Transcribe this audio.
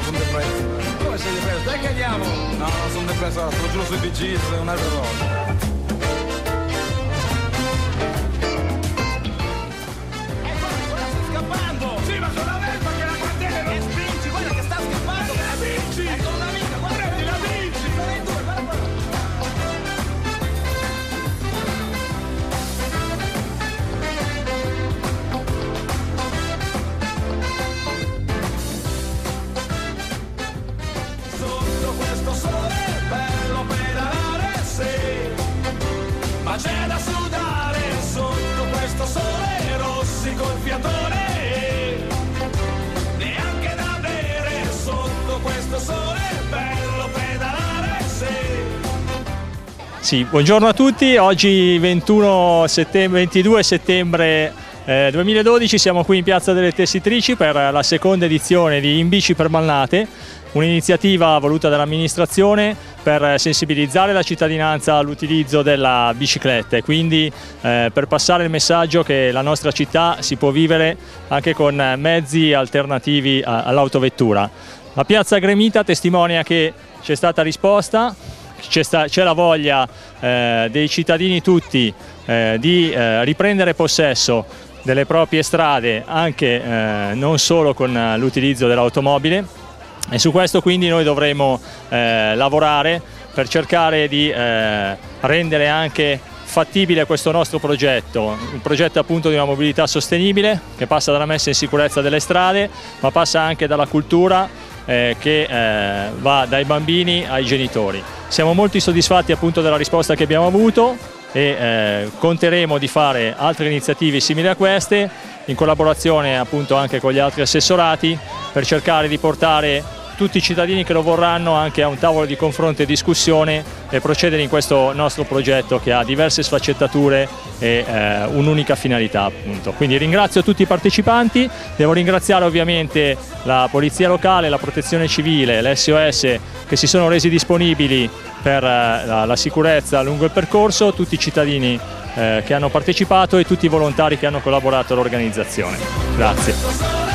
sono depresso. Come sei depresso? Dai che andiamo! No, sono depresso, ora te lo giuro sui BG, è un'altra cosa. Ma c'è da sudare sotto questo sole, rossi col fiatone, neanche da bere sotto questo sole, bello pedalare, Sì, buongiorno a tutti, oggi 22 settembre 2012 siamo qui in Piazza delle Tessitrici per la seconda edizione di In Bici per Malnate, un'iniziativa voluta dall'amministrazione per sensibilizzare la cittadinanza all'utilizzo della bicicletta e quindi per passare il messaggio che la nostra città si può vivere anche con mezzi alternativi all'autovettura. La piazza gremita testimonia che c'è stata risposta, c'è la voglia dei cittadini tutti di riprendere possesso delle proprie strade anche non solo con l'utilizzo dell'automobile. E su questo quindi noi dovremo lavorare per cercare di rendere anche fattibile questo nostro progetto, un progetto appunto di una mobilità sostenibile che passa dalla messa in sicurezza delle strade, ma passa anche dalla cultura che va dai bambini ai genitori. Siamo molto soddisfatti appunto della risposta che abbiamo avuto e conteremo di fare altre iniziative simili a queste in collaborazione appunto anche con gli altri assessorati per cercare di portare tutti i cittadini che lo vorranno anche a un tavolo di confronto e discussione e procedere in questo nostro progetto che ha diverse sfaccettature e un'unica finalità appunto. Quindi ringrazio tutti i partecipanti, devo ringraziare ovviamente la Polizia Locale, la Protezione Civile, l'SOS che si sono resi disponibili per la sicurezza lungo il percorso, tutti i cittadini che hanno partecipato e tutti i volontari che hanno collaborato all'organizzazione. Grazie.